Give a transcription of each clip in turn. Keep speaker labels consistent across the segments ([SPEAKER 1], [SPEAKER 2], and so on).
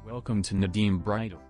[SPEAKER 1] Welcome to Nadeem Bridal.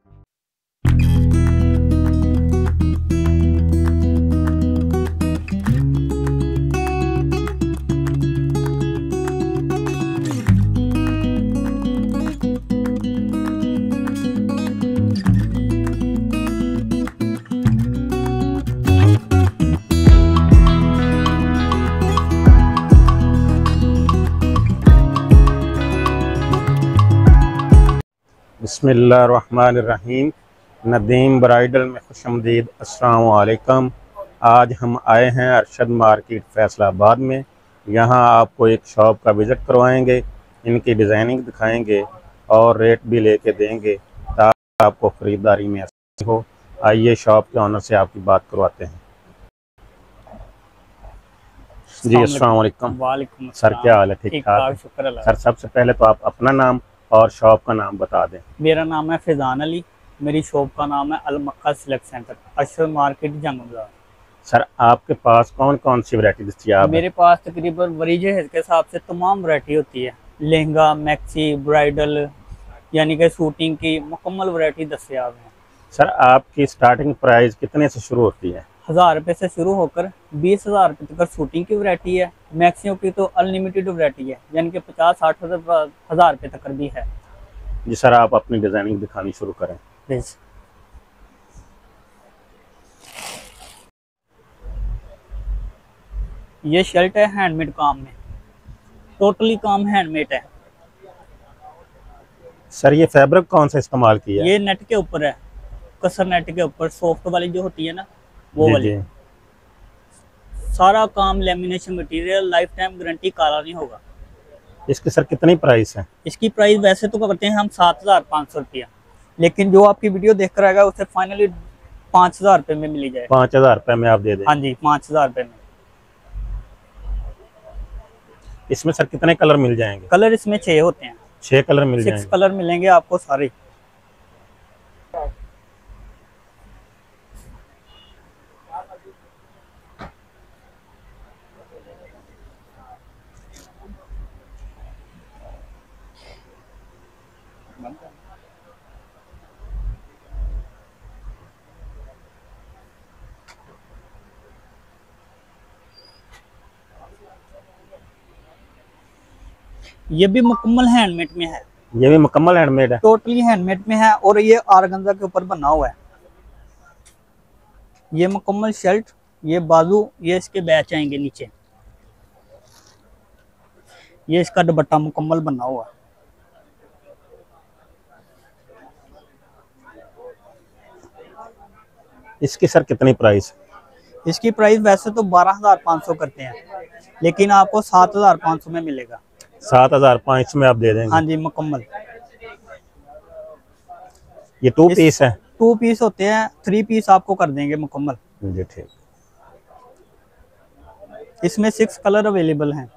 [SPEAKER 2] बिस्मिल्लाहिर्रहमानिर्रहीम। Nadeem bridal में खुशमदीद। अस्सलाम वालेकुम। आज हम आए हैं अरशद मार्केट फैसलाबाद में। यहाँ आपको एक शॉप का विज़िट करवाएंगे, इनकी डिज़ाइनिंग दिखाएंगे और रेट भी लेके देंगे ताकि आपको ख़रीदारी में आसानी हो। आइए शॉप के ऑनर से आपकी बात करवाते हैं। जी अस्सलाम वालेकुम।
[SPEAKER 3] वालेकुम
[SPEAKER 2] सर क्या हाल है? ठीक ठाक?
[SPEAKER 3] शुक्र अल्लाह।
[SPEAKER 2] सर सबसे पहले तो आप अपना नाम और शॉप का नाम बता दें।
[SPEAKER 3] मेरा नाम है फैज़ान अली, मेरी शॉप का नाम है Al Makkah select centre, Arshad market Jang Bazar.
[SPEAKER 2] Sir आपके पास कौन कौन सी वैरायटी दस्तयाब है?
[SPEAKER 3] मेरे पास तकरीबन वरीजे के हिसाब से तमाम वैरायटी होती है। लहंगा, मैक्सी, ब्राइडल यानी कि शूटिंग की मुकम्मल वैरायटी दस्तयाब है।
[SPEAKER 2] सर आपकी स्टार्टिंग प्राइस कितने से शुरू होती है?
[SPEAKER 3] 1000 रुपये से शुरू होकर 20,000 रुपये तक शूटिंग की वैरायटी है। मैक्सियों की तो अनलिमिटेड वैरायटी है, यानी कि 50-60 हज़ार रुपये तक भी है।
[SPEAKER 2] जी सर आप अपनी डिज़ाइनिंग दिखानी शुरू करें
[SPEAKER 3] प्लीज़। ये शर्ट है हैंडमेड काम में, टोटली काम हैंडमेड है।
[SPEAKER 2] सर ये फैब्रिक कौन सा इस्तेमाल किया है?
[SPEAKER 3] ये नेट के ऊपर है, कसर नेट के ऊपर, सॉफ्ट वाली जो होती है ना वो वाली। सारा काम lamination material, life time guarantee, काला नहीं होगा।
[SPEAKER 2] इसकी सर कितनी प्राइस है?
[SPEAKER 3] इसकी प्राइस वैसे तो करते हैं हम 7,500 रुपया, लेकिन जो आपकी वीडियो देख कर आएगा उसे फाइनली 5,000 रुपये में मिली जाए।
[SPEAKER 2] 5,000 रुपये में आप दे दें?
[SPEAKER 3] हाँ जी, 5,000 रुपये में।
[SPEAKER 2] इसमें सर कितने कलर मिल जाएंगे?
[SPEAKER 3] कलर इसमें 6 होते हैं।
[SPEAKER 2] 6 कलर मिल
[SPEAKER 3] 6
[SPEAKER 2] जाएंगे।
[SPEAKER 3] कलर मिलेंगे आपको सारे। ये भी मुकम्मल हैंडमेड में है।
[SPEAKER 2] ये भी मुकम्मल हैंडमेड है?
[SPEAKER 3] टोटली हैंडमेड में है और ये आरगंजा के ऊपर बना हुआ है। ये मुकम्मल शर्ट, ये बाजू, ये इसके बैच आएंगे नीचे। ये इसका दुपट्टा मुकम्मल बना हुआ है।
[SPEAKER 2] इसकी सर कितनी प्राइस?
[SPEAKER 3] इसकी प्राइस वैसे तो 12,500 करते हैं, लेकिन आपको 7,500 में मिलेगा।
[SPEAKER 2] 7,500 में आप दे देंगे?
[SPEAKER 3] हाँ जी मुकम्मल।
[SPEAKER 2] ये 2 पीस है?
[SPEAKER 3] 2 पीस होते हैं, 3 पीस आपको कर देंगे मुकम्मल।
[SPEAKER 2] जी ठीक।
[SPEAKER 3] इसमें 6 कलर अवेलेबल हैं।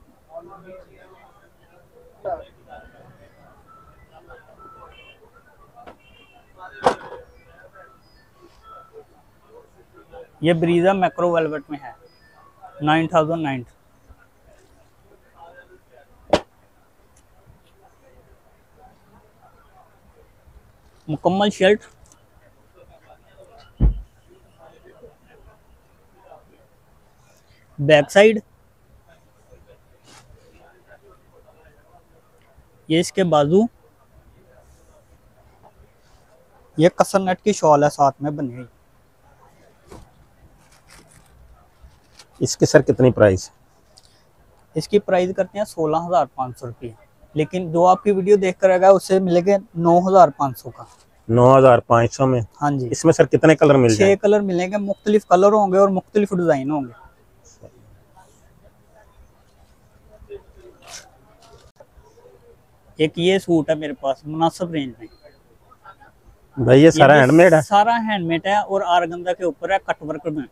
[SPEAKER 3] ये ब्रीजा मैक्रो वेलवेट में है, 9,900। मुकम्मल शर्ट, बैक साइड, ये इसके बाजू, ये कसर नेट की शॉल है साथ में बनी हुई।
[SPEAKER 2] इसकी सर कितनी प्राइस?
[SPEAKER 3] इसकी प्राइस करते हैं 16,500 रुपये, लेकिन जो आपकी वीडियो देख कर आएगा उससे मिलेगा 9,500 का।
[SPEAKER 2] 9,500 में?
[SPEAKER 3] हाँ जी।
[SPEAKER 2] इसमें सर कितने कलर मिल जाएंगे?
[SPEAKER 3] 6 कलर मिलेंगे, मुख्तलिफ कलर होंगे और मुख्तलिफ डिजाइन होंगे। एक ये सूट है मेरे पास मुनासिब रेंज में।
[SPEAKER 2] भाई ये सारा हैंडमेड है? सारा
[SPEAKER 3] हैंडमेड है और आरगंजा के ऊपर है, कटवर्क में।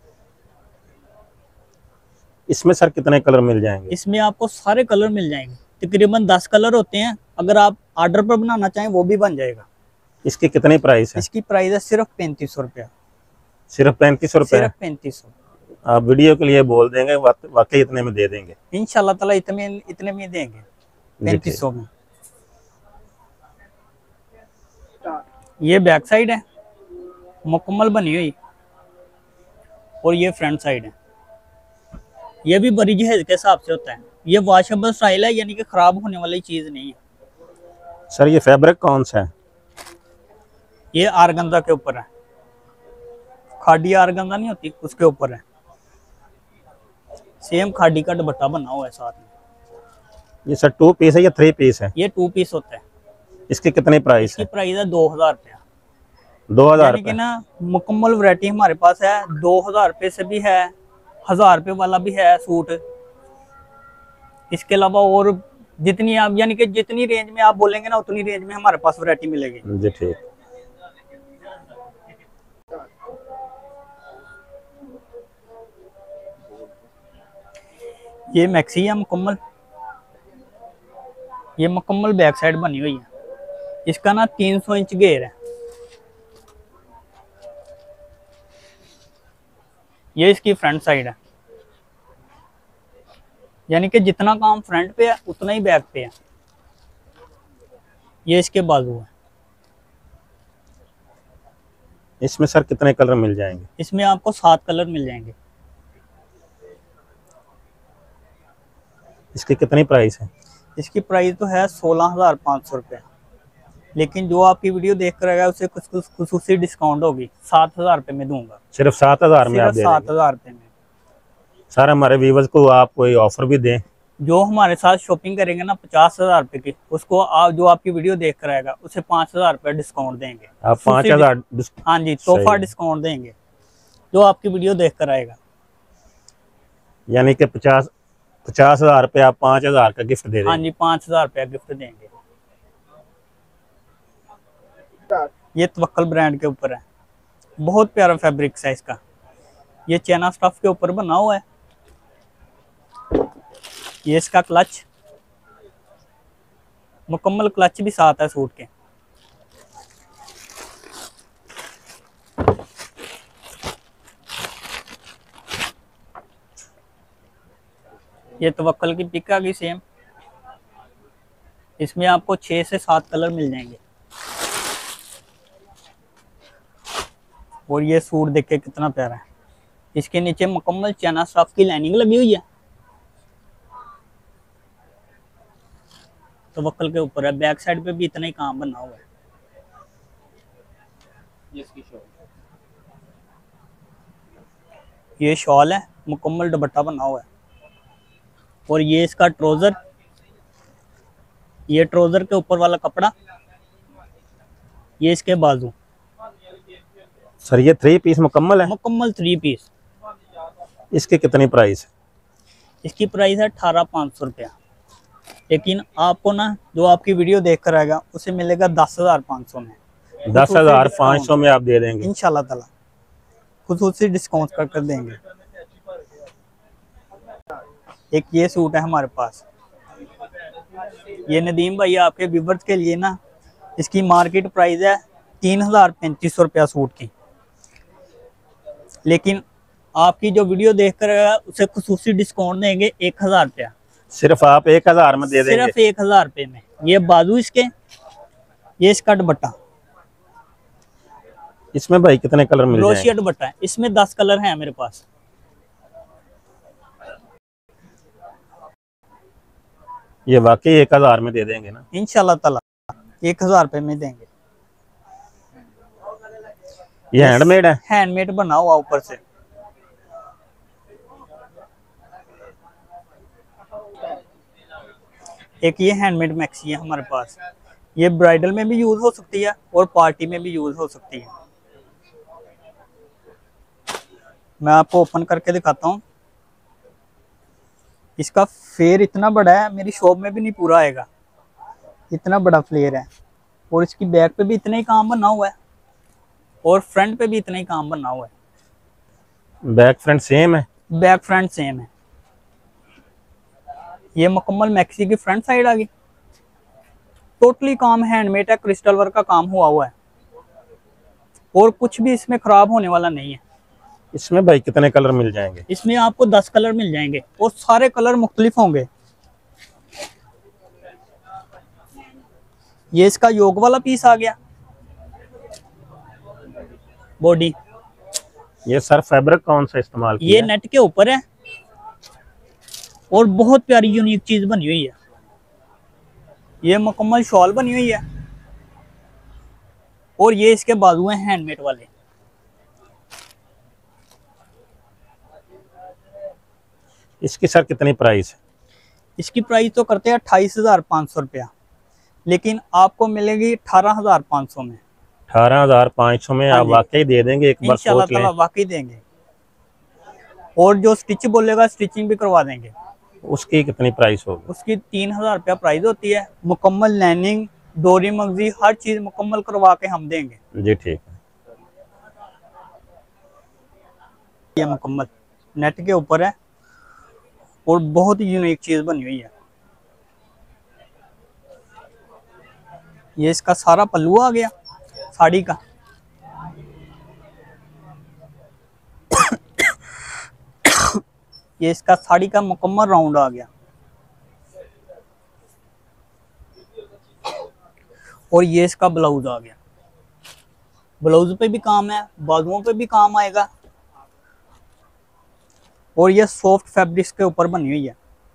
[SPEAKER 2] इसमें सर कितने कलर मिल जाएंगे?
[SPEAKER 3] इसमें आपको सारे कलर मिल जाएंगे, तकरीबन 10 कलर होते हैं। अगर आप ऑर्डर पर बनाना चाहें वो भी बन जाएगा।
[SPEAKER 2] इसकी कितनी प्राइस है?
[SPEAKER 3] इसकी प्राइस है सिर्फ 3500 रुपया।
[SPEAKER 2] सिर्फ 3500 रुपये?
[SPEAKER 3] सिर्फ 3500।
[SPEAKER 2] आप वीडियो के लिए बोल देंगे, वाकई इतने में दे देंगे?
[SPEAKER 3] इंशाल्लाह ताला इतने में देंगे, 3500 में। ये बैक साइड है मुकम्मल बनी हुई, और ये फ्रंट साइड है। ये भी बड़ी जहेज के हिसाब से होता है। ये वॉशेबल स्टाइल है, यानी कि खराब होने वाली चीज नहीं है।
[SPEAKER 2] सर ये फैब्रिक कौन सा है?
[SPEAKER 3] ये आरगंजा के ऊपर है, खाड़ी आरगंजा नहीं होती उसके ऊपर है। सेम खाड़ी का दुपट्टा बना हुआ है साथ में।
[SPEAKER 2] ये सर 2 पीस है या 3 पीस है?
[SPEAKER 3] ये 2 पीस होता है।
[SPEAKER 2] इसकी कितनी प्राइस
[SPEAKER 3] इसकी
[SPEAKER 2] है?
[SPEAKER 3] प्राइस है 2000 रुपया।
[SPEAKER 2] 2000
[SPEAKER 3] यानी कि ना मुकम्मल वैरायटी हमारे पास है। 2000 रुपये से भी है, 1000 रुपये वाला भी है सूट। इसके अलावा और जितनी आप, यानी कि जितनी रेंज में आप बोलेंगे ना उतनी रेंज में हमारे पास वैरायटी मिलेगी
[SPEAKER 2] जी। ठीक।
[SPEAKER 3] ये मैक्सी है मुकम्मल, ये मुकम्मल बैक साइड बनी हुई है। इसका ना 300 इंच घेर है। ये इसकी फ्रंट साइड है, यानी कि जितना काम फ्रंट पे है उतना ही बैक पे है। ये इसके बाजू है।
[SPEAKER 2] इसमें सर कितने कलर मिल जाएंगे?
[SPEAKER 3] इसमें आपको 7 कलर मिल जाएंगे।
[SPEAKER 2] इसकी कितनी प्राइस है?
[SPEAKER 3] इसकी प्राइस तो है 16,500 रुपये, लेकिन जो आपकी वीडियो देख कर आएगा उसे कुछ खुसूसी डिस्काउंट होगी, 7,000 रुपये में दूंगा।
[SPEAKER 2] सिर्फ 7000 में आप
[SPEAKER 3] सिर्फ
[SPEAKER 2] दे देंगे?
[SPEAKER 3] 7,000 रुपये में।
[SPEAKER 2] सर हमारे व्यूवर्स को आप कोई ऑफर भी दें।
[SPEAKER 3] जो हमारे साथ शॉपिंग करेंगे ना 50,000 रुपये की, उसको आप जो आपकी वीडियो देख कर आएगा उसे 5,000 रुपये डिस्काउंट देंगे।
[SPEAKER 2] आप 5000?
[SPEAKER 3] हाँ जी, तोहफा डिस्काउंट देंगे जो आपकी वीडियो देख कर आएगा।
[SPEAKER 2] यानी कि 50,000 रुपये आप 5000 का गिफ्ट दे देंगे?
[SPEAKER 3] हाँ जी, 5,000 रुपया गिफ्ट देंगे। ये तवक्कल ब्रांड के ऊपर है, बहुत प्यारा फैब्रिक्स है इसका। ये चैना स्टफ के ऊपर बना हुआ है। ये इसका क्लच, मुकम्मल क्लच भी साथ है सूट के। ये तवक्कल की पिक आ गई सेम। इसमें आपको 6 से 7 कलर मिल जाएंगे। और ये सूट देख के कितना प्यारा है। इसके नीचे मुकम्मल चना स्टफ की लाइनिंग लगी हुई है। तवक्कल के ऊपर है, बैक साइड पे भी इतना ही काम बना हुआ है। ये शॉल है, मुकम्मल दुपट्टा बना हुआ है। और ये इसका ट्राउजर, ये ट्राउजर के ऊपर वाला कपड़ा, ये इसके बाजू।
[SPEAKER 2] सर ये 3 पीस मुकम्मल है?
[SPEAKER 3] मुकम्मल 3 पीस।
[SPEAKER 2] इसकी कितनी प्राइस है?
[SPEAKER 3] इसकी प्राइस है 18,500 रुपया, लेकिन आपको ना जो आपकी वीडियो देख कर आएगा उसे मिलेगा 10,500 में।
[SPEAKER 2] 10,500 में आप दे देंगे
[SPEAKER 3] इंशाल्लाह ताला, खुसूसी डिस्काउंट कर देंगे। एक ये सूट है हमारे पास, ये नदीम भाई आपके व्यूवर्स के लिए ना, इसकी मार्केट प्राइस है 3,3500 रुपया सूट की, लेकिन आपकी जो वीडियो देख कर उसे खुसूसी डिस्काउंट देंगे 1,000 रुपया।
[SPEAKER 2] सिर्फ आप 1000 में दे देंगे?
[SPEAKER 3] सिर्फ 1,000 रुपये में। ये बाजू इसके, ये इसका दुपट्टा।
[SPEAKER 2] इसमें भाई कितने कलर मिल जाएंगे?
[SPEAKER 3] क्रोशिया दुपट्टा है, इसमें 10 कलर हैं मेरे पास।
[SPEAKER 2] ये वाकई 1000 में दे देंगे ना?
[SPEAKER 3] इंशाल्लाह ताला 1,000 रुपये में देंगे।
[SPEAKER 2] ये हैंडमेड है?
[SPEAKER 3] हैंडमेड बना हुआ ऊपर से। एक ये हैंडमेड मैक्सी है हमारे पास, ये ब्राइडल में भी यूज हो सकती है और पार्टी में भी यूज हो सकती है। मैं आपको ओपन करके दिखाता हूँ। इसका फेयर इतना बड़ा है, मेरी शॉप में भी नहीं पूरा आएगा, इतना बड़ा फ्लेयर है। और इसकी बैक पे भी इतना ही काम बना हुआ है और फ्रंट पे भी इतना ही काम बना हुआ है।
[SPEAKER 2] बैक फ्रंट सेम है?
[SPEAKER 3] बैक फ्रंट सेम है। ये मुकम्मल मैक्सी की फ्रंट साइड आ गई। टोटली काम हैंडमेड है, क्रिस्टल वर्क का काम हुआ है और कुछ भी इसमें खराब होने वाला नहीं है।
[SPEAKER 2] इसमें भाई कितने कलर मिल जाएंगे?
[SPEAKER 3] इसमें आपको 10 कलर मिल जाएंगे और सारे कलर मुख्तलिफ होंगे। ये इसका योग वाला पीस आ गया। बॉडी।
[SPEAKER 2] ये सर फैब्रिक कौन सा इस्तेमाल किया
[SPEAKER 3] ये
[SPEAKER 2] है?
[SPEAKER 3] नेट के ऊपर है और बहुत प्यारी यूनिक चीज बनी हुई है। ये मुकम्मल शॉल बनी हुई है और ये इसके बाजू हैं हैंडमेड वाले।
[SPEAKER 2] इसकी सर कितनी प्राइस है?
[SPEAKER 3] इसकी प्राइस तो करते हैं 28,500 रुपया, लेकिन आपको मिलेगी 18,500 में।
[SPEAKER 2] 18,500 में
[SPEAKER 3] हाँ
[SPEAKER 2] आप
[SPEAKER 3] जी।
[SPEAKER 2] वाकई दे देंगे? एक बार
[SPEAKER 3] इंशाल्लाह
[SPEAKER 2] सोच लें।
[SPEAKER 3] ताला वाकई देंगे, और जो स्टिच बोलेगा स्टिचिंग भी करवा देंगे।
[SPEAKER 2] उसकी कितनी प्राइस होगी?
[SPEAKER 3] उसकी 3,000 रुपया प्राइस होती है। मुकम्मल लाइनिंग, डोरी, मगजी, हर चीज मुकम्मल करवा के हम देंगे।
[SPEAKER 2] जी ठीक है।
[SPEAKER 3] ये मुकम्मल नेट के ऊपर है और बहुत ही यूनिक चीज बनी हुई है। ये इसका सारा पल्लू आ गया साड़ी का। ये इसका साड़ी का मुकम्मल राउंड आ गया और ये इसका ब्लाउज आ गया। ब्लाउज पे भी काम है, बाजुओं पे भी काम आएगा, और ये सॉफ्ट फैब्रिक्स के ऊपर बनी हुई है।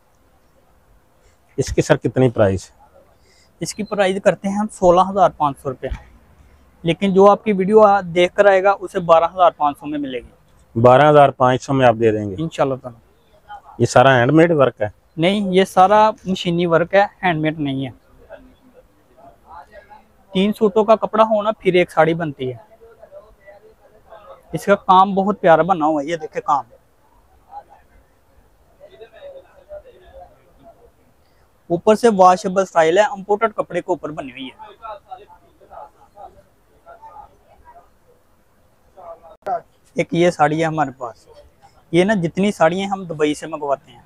[SPEAKER 2] इसकी सर कितनी प्राइस है?
[SPEAKER 3] इसकी प्राइस करते हैं हम 16,500 रुपये, लेकिन जो आपकी वीडियो देख कर आएगा उसे 12,500 में मिलेगी।
[SPEAKER 2] 12,500 में आप दे देंगे
[SPEAKER 3] इंशाल्लाह ताला।
[SPEAKER 2] ये सारा हैंडमेड वर्क है?
[SPEAKER 3] नहीं, ये सारा मशीनी वर्क है, हैंडमेड नहीं है। 3 सूटों का कपड़ा होना फिर एक साड़ी बनती है। इसका काम बहुत प्यारा बना हुआ है, ये देखे काम। ऊपर से वॉशेबल स्टाइल है, इंपोर्टेड कपड़े के ऊपर बनी हुई है। एक ये साड़ी है हमारे पास। ये ना जितनी साड़ियाँ हम दुबई से मंगवाते हैं,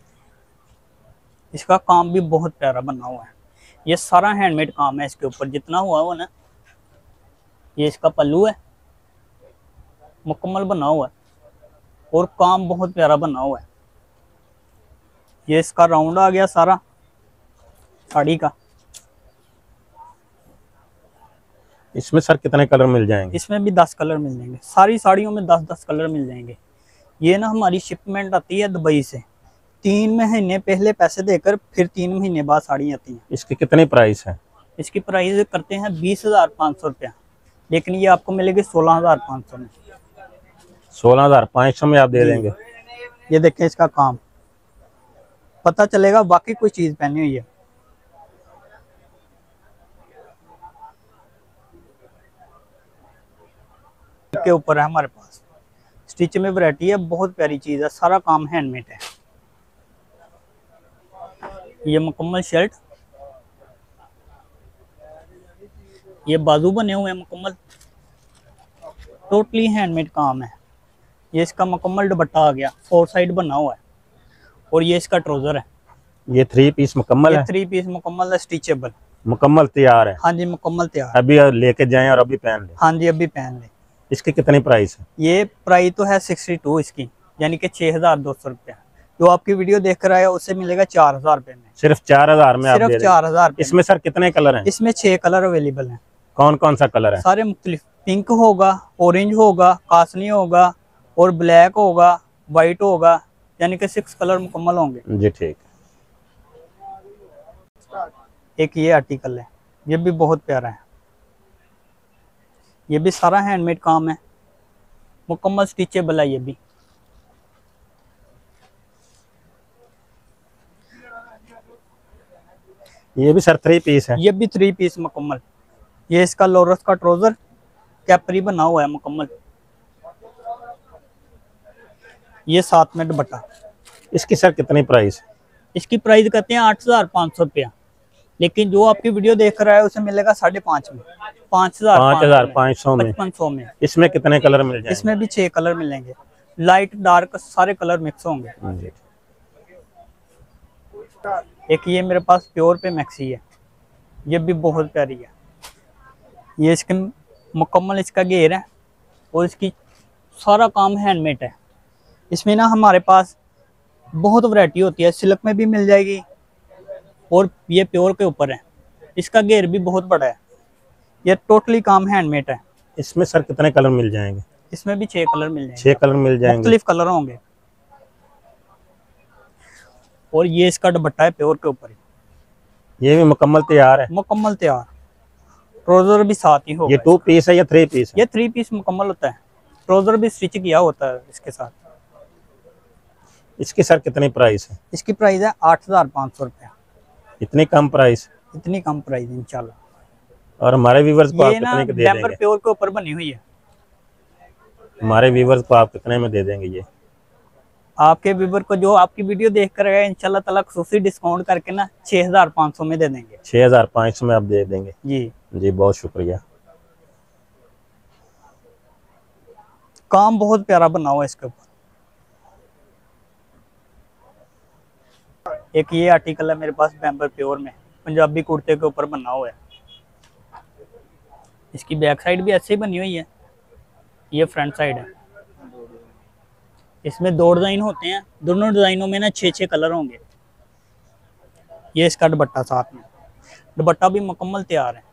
[SPEAKER 3] इसका काम भी बहुत प्यारा बना हुआ है। ये सारा हैंडमेड काम है इसके ऊपर जितना हुआ हो ना। ये इसका पल्लू है, मुकम्मल बना हुआ है और काम बहुत प्यारा बना हुआ है। ये इसका राउंड आ गया सारा साड़ी का।
[SPEAKER 2] इसमें सर कितने कलर मिल जाएंगे?
[SPEAKER 3] इसमें भी 10 कलर मिल जाएंगे। सारी साड़ियों में 10-10 कलर मिल जाएंगे। ये ना हमारी शिपमेंट आती है दुबई से, 3 महीने पहले पैसे देकर फिर 3 महीने बाद साड़ी आती है।
[SPEAKER 2] इसकी कितनी प्राइस है?
[SPEAKER 3] इसकी प्राइस करते हैं 20,500 रुपया, लेकिन ये आपको मिलेगी 16,500 में।
[SPEAKER 2] 16,500 में आप दे देंगे?
[SPEAKER 3] ये देखें इसका काम, पता चलेगा वाकई कोई चीज पहनी हुई है। के ऊपर है हमारे पास, स्टिच में वैरायटी है, बहुत प्यारी चीज है, सारा काम हैंडमेड है। ये मुकम्मल शर्ट, ये बाजू बने हुए हैं मुकम्मल, टोटली हैंडमेड काम है। ये इसका मुकम्मल दुपट्टा आ गया, 4 साइड बना हुआ है, और ये इसका ट्राउजर है।
[SPEAKER 2] ये 3 पीस मुकम्मल है?
[SPEAKER 3] 3 पीस मुकम्मल है, स्टिचेबल,
[SPEAKER 2] मुकम्मल तैयार है?
[SPEAKER 3] हाँ जी मुकम्मल तैयार।
[SPEAKER 2] अभी लेके जाएं और अभी पहन लें?
[SPEAKER 3] हाँ जी अभी पहन ले।
[SPEAKER 2] इसकी कितनी प्राइस है?
[SPEAKER 3] ये प्राइस तो है 62 इसकी, यानी कि 6,200 रुपया। जो आपकी वीडियो देख कर आया उससे मिलेगा 4,000 रुपये में।
[SPEAKER 2] सिर्फ 4,000 में आप दे
[SPEAKER 3] सिर्फ
[SPEAKER 2] रहे हैं?
[SPEAKER 3] 4,000।
[SPEAKER 2] इसमें सर कितने कलर हैं?
[SPEAKER 3] इसमें 6 कलर अवेलेबल हैं।
[SPEAKER 2] कौन कौन सा कलर है?
[SPEAKER 3] सारे मुख्तलिफ, पिंक होगा, ऑरेंज होगा, कासनी होगा और ब्लैक होगा, वाइट होगा, यानी कि 6 कलर मुकम्मल होंगे।
[SPEAKER 2] जी ठीक।
[SPEAKER 3] एक ये आर्टिकल है, ये भी बहुत प्यारा है। ये भी सारा हैंडमेड काम है, मुकम्मल स्टिचेबल है। ये भी
[SPEAKER 2] सर 3 पीस है?
[SPEAKER 3] ये भी 3 पीस मुकम्मल। ये इसका लोरस का ट्राउजर कैपरी बना हुआ है मुकम्मल। ये साथ में दुपट्टा।
[SPEAKER 2] इसकी सर कितनी प्राइस है?
[SPEAKER 3] इसकी प्राइस कहते हैं 8,500 रुपया, लेकिन जो आपकी वीडियो देख रहा है उसे मिलेगा 5,500 में।
[SPEAKER 2] 5,500 में।
[SPEAKER 3] 5,500 में।
[SPEAKER 2] इसमें कितने कलर मिल जाएंगे?
[SPEAKER 3] इसमें भी 6 कलर मिलेंगे, लाइट डार्क सारे कलर मिक्स होंगे।
[SPEAKER 2] जी।
[SPEAKER 3] एक ये मेरे पास प्योर पे मैक्सी है, ये भी बहुत प्यारी है। ये इसके मुकम्मल इसका घेर है और इसकी सारा काम हैंडमेड है। इसमें ना हमारे पास बहुत वैरायटी होती है, सिल्क में भी मिल जाएगी और ये प्योर के ऊपर है। इसका घेर भी बहुत बड़ा है। ये टोटली काम हैंडमेड है।
[SPEAKER 2] इसमें सर कितने कलर मिल जाएंगे?
[SPEAKER 3] इसमें भी 6 कलर मिल जाएंगे।
[SPEAKER 2] 6 कलर मिल जाएंगे,
[SPEAKER 3] मुख्तलिफ कलर होंगे। और ये इसका दुपट्टा है प्योर के ऊपर,
[SPEAKER 2] ये भी मुकम्मल तैयार है?
[SPEAKER 3] मुकम्मल तैयार। ट्राउजर भी साथ ही होगा।
[SPEAKER 2] ये 2 पीस है या 3 पीस है?
[SPEAKER 3] ये 3 पीस मुकम्मल होता है। ट्राउजर भी स्टिच किया होता है इसके साथ।
[SPEAKER 2] इसकी सर कितनी प्राइस है?
[SPEAKER 3] इसकी प्राइस है 8500 रुपया।
[SPEAKER 2] इतनी कम प्राइस?
[SPEAKER 3] इतनी कम प्राइस इंशाल्लाह।
[SPEAKER 2] और हमारे व्यूवर्स को आप
[SPEAKER 3] ये ना
[SPEAKER 2] कितने के दे
[SPEAKER 3] डैम्पर
[SPEAKER 2] देंगे?
[SPEAKER 3] प्योर के ऊपर बनी हुई है।
[SPEAKER 2] हमारे व्यूवर्स को आप कितने में दे देंगे? ये
[SPEAKER 3] आपके व्यूवर को जो आपकी वीडियो देख कर आएगा इंशाल्लाह ताला खुसूसी डिस्काउंट करके ना 6500 में दे देंगे।
[SPEAKER 2] 6500 में आप दे देंगे
[SPEAKER 3] जी
[SPEAKER 2] जी, बहुत शुक्रिया।
[SPEAKER 3] काम बहुत प्यारा बना हुआ है इसके ऊपर। एक ये आर्टिकल है मेरे पास डैम्पर प्योर में, पंजाबी कुर्ते के ऊपर बना हुआ है। इसकी बैक साइड भी ऐसे ही बनी हुई है, ये फ्रंट साइड है। इसमें 2 डिजाइन होते हैं, दोनों डिजाइनों में ना 6 कलर होंगे। ये इसका दुपट्टा साथ में, दुपट्टा भी मुकम्मल तैयार है।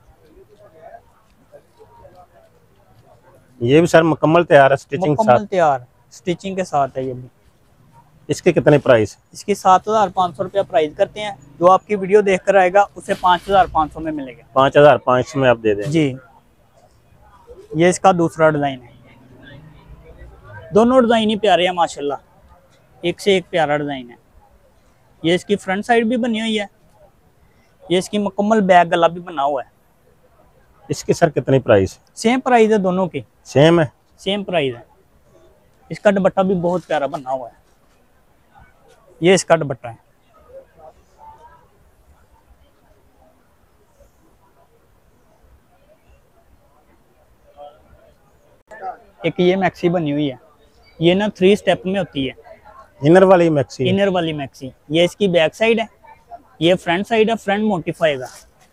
[SPEAKER 2] ये भी सर मुकम्मल तैयार है, स्टिचिंग
[SPEAKER 3] मुकम्मल
[SPEAKER 2] साथ?
[SPEAKER 3] तैयार स्टिचिंग के साथ है ये भी।
[SPEAKER 2] इसके कितने प्राइस?
[SPEAKER 3] इसकी 7500 रुपया प्राइस करते हैं। जो आपकी वीडियो देख कर आएगा उसे 5500 में मिलेगा।
[SPEAKER 2] 5500 में आप दे देंगे
[SPEAKER 3] जी। ये इसका दूसरा डिजाइन है। दोनों डिजाइन ही प्यारे हैं माशाल्लाह, एक से एक प्यारा डिजाइन है। ये इसकी फ्रंट साइड भी बनी हुई है। ये इसकी मुकम्मल बैक गला भी बना हुआ है।
[SPEAKER 2] इसकी सर कितनी प्राइस?
[SPEAKER 3] सेम प्राइस है दोनों की,
[SPEAKER 2] सेम है?
[SPEAKER 3] सेम प्राइस है। इसका दुपट्टा भी बहुत प्यारा बना हुआ है। ये इसका दुपट्टा है। एक ये मैक्सी बनी हुई है, ये ना 3 स्टेप में होती है।
[SPEAKER 2] इनर वाली मैक्सी?
[SPEAKER 3] इनर वाली मैक्सी। ये इसकी बैक साइड है, ये फ्रंट साइड है, फ्रंट मोटिफ आएगा।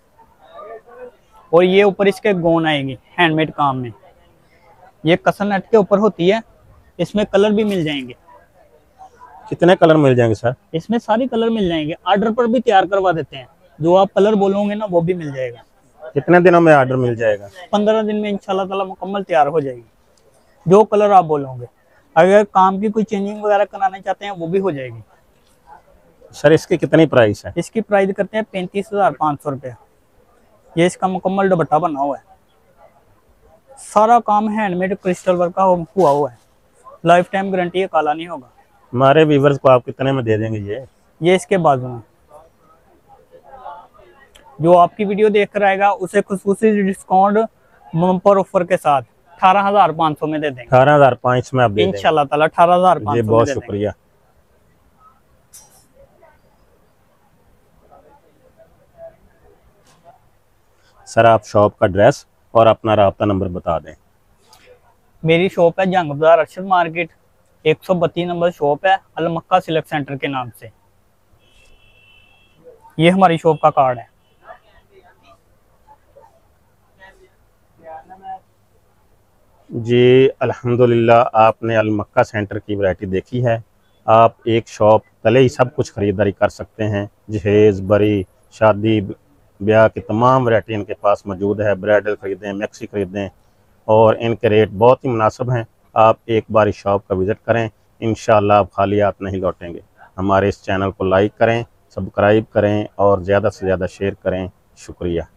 [SPEAKER 3] और ये ऊपर इसके गोन आएगी हैंडमेड काम में। ये कसन नेट के ऊपर होती है। इसमें कलर भी मिल जाएंगे।
[SPEAKER 2] कितने कलर मिल जाएंगे सर?
[SPEAKER 3] इसमें सारे कलर मिल जाएंगे। ऑर्डर पर भी तैयार करवा देते हैं, जो आप कलर बोलोगे ना वो भी मिल जाएगा।
[SPEAKER 2] कितने दिनों में ऑर्डर मिल जाएगा?
[SPEAKER 3] 15 दिन में इंशाल्लाह ताला मुकम्मल तैयार हो जाएगी, जो कलर आप बोलोगे। अगर काम की कोई चेंजिंग वगैरह कराना चाहते हैं वो भी हो जाएगी।
[SPEAKER 2] सर इसकी कितनी प्राइस है?
[SPEAKER 3] इसकी प्राइस करते हैं 35,500 रुपया। ये इसका मुकम्मल दुपट्टा बना हुआ है। सारा काम हैंडमेड क्रिस्टल वर्क का हुआ हुआ है। लाइफ टाइम गारंटी है, काला नहीं होगा।
[SPEAKER 2] हमारे व्यूवर्स को आप कितने में दे देंगे? ये
[SPEAKER 3] इसके बाजू में जो आपकी वीडियो देख कर आएगा उसे खुसूसी डिस्काउंट बम्पर ऑफर के साथ 18,500 में दे देंगे।
[SPEAKER 2] 18,500 में आप दे देंगे
[SPEAKER 3] इंशाल्लाह ताला 18,500 में
[SPEAKER 2] बहुत
[SPEAKER 3] दे देंगे।
[SPEAKER 2] शुक्रिया। सर आप शॉप का एड्रेस और अपना राब्ता नंबर बता दें।
[SPEAKER 3] मेरी शॉप है जंग बाजार अरशद मार्केट, 132 नंबर शॉप है, अल मक्का सिल्क सेंटर के नाम से। ये हमारी शॉप का कार्ड है।
[SPEAKER 2] जी अल्हम्दुलिल्लाह, आपने अल मक्का सेंटर की वैरायटी देखी है। आप एक शॉप तले ही सब कुछ ख़रीदारी कर सकते हैं। जहेज़, बरी, शादी ब्याह की तमाम वैरायटी इनके पास मौजूद है। ब्राइडल ख़रीदें, मैक्सी ख़रीदें और इनके रेट बहुत ही मुनासिब हैं। आप एक बार इस शॉप का विज़िट करें, इंशाअल्लाह आप खाली हाथ नहीं लौटेंगे। हमारे इस चैनल को लाइक करें, सब्सक्राइब करें और ज़्यादा से ज़्यादा शेयर करें। शुक्रिया।